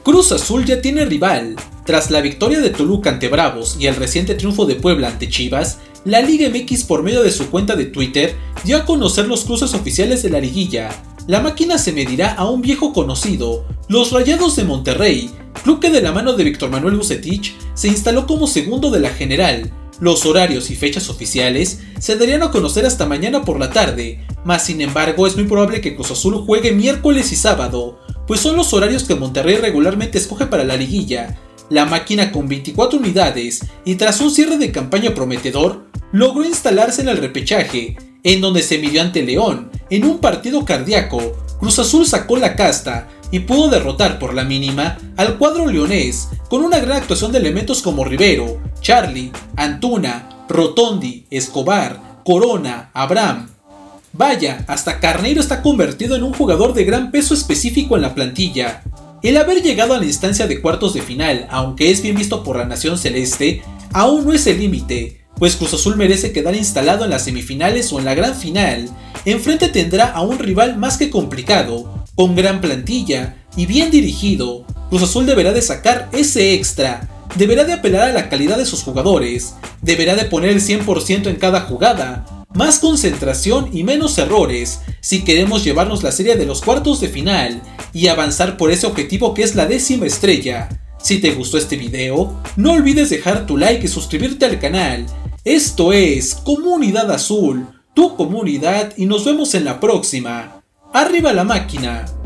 Cruz Azul ya tiene rival. Tras la victoria de Toluca ante Bravos y el reciente triunfo de Puebla ante Chivas, la Liga MX por medio de su cuenta de Twitter dio a conocer los cruces oficiales de la liguilla. La máquina se medirá a un viejo conocido, los Rayados de Monterrey, club que de la mano de Víctor Manuel Vucetich se instaló como segundo de la general. Los horarios y fechas oficiales se darían a conocer hasta mañana por la tarde, mas sin embargo es muy probable que Cruz Azul juegue miércoles y sábado, pues son los horarios que Monterrey regularmente escoge para la liguilla. La máquina con 24 unidades y tras un cierre de campaña prometedor, logró instalarse en el repechaje, en donde se midió ante León. En un partido cardíaco, Cruz Azul sacó la casta y pudo derrotar por la mínima al cuadro leonés, con una gran actuación de elementos como Rivero, Charlie, Antuna, Rotondi, Escobar, Corona, Abraham. Vaya, hasta Carneiro está convertido en un jugador de gran peso específico en la plantilla. El haber llegado a la instancia de cuartos de final, aunque es bien visto por la nación celeste, aún no es el límite, pues Cruz Azul merece quedar instalado en las semifinales o en la gran final. Enfrente tendrá a un rival más que complicado, con gran plantilla y bien dirigido. Cruz Azul deberá de sacar ese extra, deberá de apelar a la calidad de sus jugadores, deberá de poner el 100% en cada jugada, más concentración y menos errores si queremos llevarnos la serie de los cuartos de final y avanzar por ese objetivo que es la 10ª estrella. Si te gustó este video, no olvides dejar tu like y suscribirte al canal. Esto es Comunidad Azul, tu comunidad, y nos vemos en la próxima. ¡Arriba la máquina!